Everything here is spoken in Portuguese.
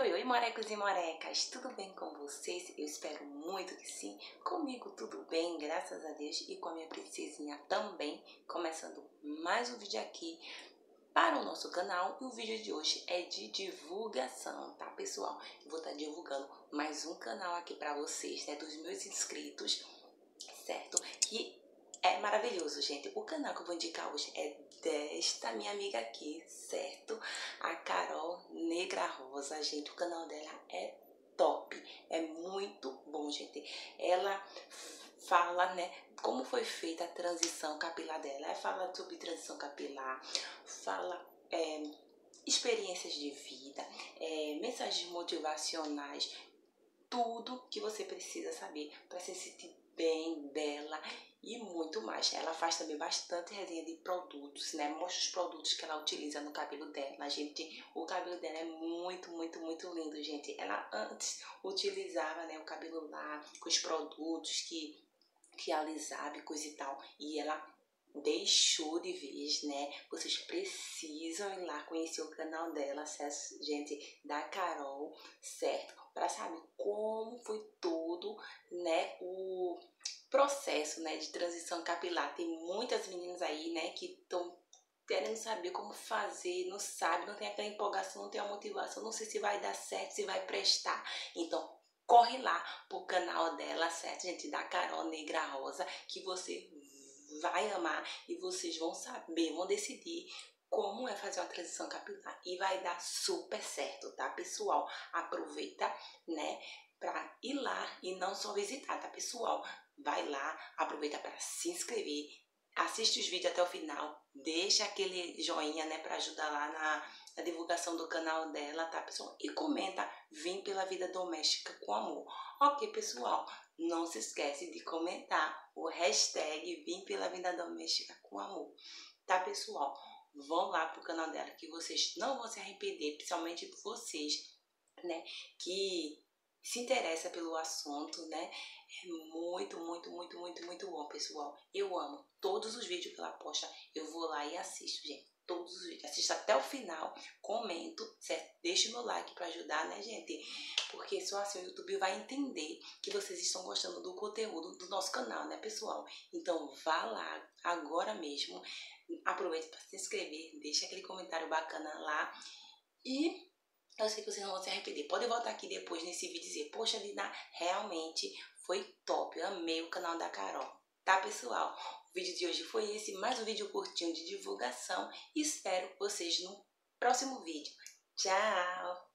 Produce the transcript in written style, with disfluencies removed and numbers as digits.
Oi, morecos e morecas, tudo bem com vocês? Eu espero muito que sim. Comigo tudo bem, graças a Deus, e com a minha princesinha também. Começando mais um vídeo aqui para o nosso canal. E o vídeo de hoje é de divulgação, tá, pessoal? Eu vou estar divulgando mais um canal aqui para vocês, né, dos meus inscritos, certo? Que é maravilhoso, gente. O canal que eu vou indicar hoje é desta minha amiga aqui, certo? A Carol Negra Rosa, gente. O canal dela é top, é muito bom, gente. Ela fala, né, como foi feita a transição capilar dela. Ela fala sobre transição capilar, fala experiências de vida, mensagens motivacionais, tudo que você precisa saber para se sentir bem, bela e muito mais. Ela faz também bastante resenha de produtos, né? Mostra os produtos que ela utiliza no cabelo dela. Gente, o cabelo dela é muito, muito, muito lindo, gente. Ela antes utilizava, né, o cabelo lá com os produtos que alisava e coisa e tal. E ela deixou de vez, né? Vocês precisam ir lá conhecer o canal dela, gente, da Carol, certo? Para saber como foi todo, né, o processo, né, de transição capilar. Tem muitas meninas aí, né, que estão querendo saber como fazer, não sabe, não tem aquela empolgação, não tem a motivação, não sei se vai dar certo, se vai prestar. Então, corre lá pro canal dela, certo, gente, da Carol Negra Rosa, que você vai amar e vocês vão saber, vão decidir como é fazer uma transição capilar e vai dar super certo, tá, pessoal? Aproveita, né, pra ir lá e não só visitar, tá, pessoal? Vai lá, aproveita para se inscrever, assiste os vídeos até o final, deixa aquele joinha, né, para ajudar lá na divulgação do canal dela, tá, pessoal? E comenta, vim pela vida doméstica com amor. Ok, pessoal? Não se esquece de comentar o hashtag Vim pela Vida Doméstica com Amor. Tá, pessoal? Vão lá pro canal dela que vocês não vão se arrepender, principalmente vocês, né, que se interessa pelo assunto, né? É muito, muito, muito, muito, muito bom, pessoal. Eu amo todos os vídeos que ela posta. Eu vou lá e assisto, gente. Todos os vídeos. Assisto até o final, comento, certo? Deixa o meu like para ajudar, né, gente? Porque só assim o YouTube vai entender que vocês estão gostando do conteúdo do nosso canal, né, pessoal? Então vá lá agora mesmo, aproveita para se inscrever, deixa aquele comentário bacana lá e eu sei que vocês não vão se arrepender. Pode voltar aqui depois nesse vídeo e dizer, poxa vida, realmente foi top, eu amei o canal da Carol. Tá, pessoal? O vídeo de hoje foi esse, mais um vídeo curtinho de divulgação. Espero vocês no próximo vídeo. Tchau!